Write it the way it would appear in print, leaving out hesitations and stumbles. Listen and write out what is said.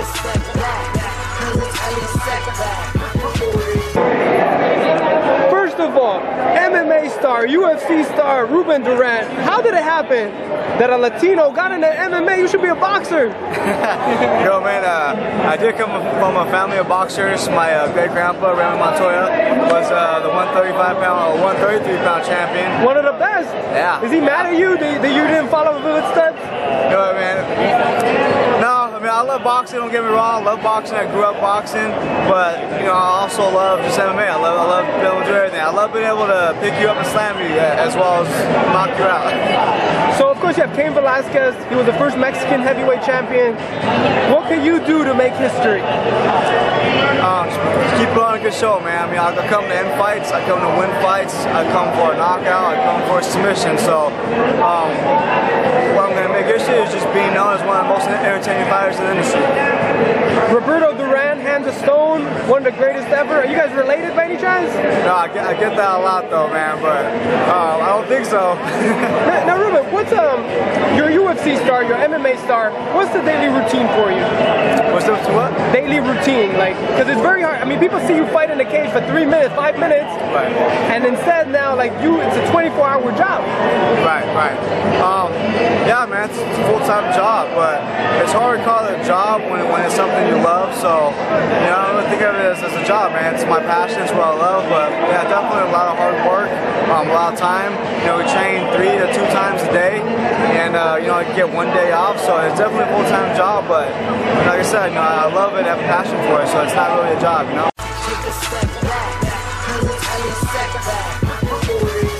step back, 'cause it's only setback. First of all, MMA star, UFC star, Ruben Duran. How did it happen that a Latino got into MMA? You should be a boxer. Yo, man, I did come from a family of boxers. My great-grandpa, Raymond Montoya, was the 135-pound or 133-pound champion. One of the best. Yeah. Is he mad at you that you didn't follow the footsteps? Yo, man. No, I mean, I love boxing, don't get me wrong. I love boxing, I grew up boxing, but, you know, I also love just MMA. I love being able to do everything. I love being able to pick you up and slam you as well as knock you out. So, of course, you have Cain Velasquez. He was the first Mexican heavyweight champion. What can you do to make history? Just keep putting on a good show, man. I mean, I come to end fights, I come to win fights, I come for a knockout, I come for a submission. So, what I'm going to make history is just being known as one of the most entertaining fighters in the industry. Roberto Duran, Hands of Stone, one of the greatest ever. Are you guys related by any chance? No, I get that a lot though, man, but I don't think so. Now, Ruben, what's your UFC star, your MMA star, what's the daily routine for you? What's the what? Daily routine, like, because it's very hard. I mean, people see you fight in the cage for 3 minutes, 5 minutes, right. And instead now, like, it's a 24-hour job. Right. Yeah, man, it's a full-time job, but it's hard to call it a job when it's something you love. So, you know, I don't think of it as a job, man. It's my passion, it's what I love. But yeah, definitely a lot of hard work, a lot of time. You know, we train 3 to 2 times a day, and you know, I get 1 day off. So it's definitely a full-time job. But like I said, you know, I love it, I have a passion for it. So it's not really a job, you know.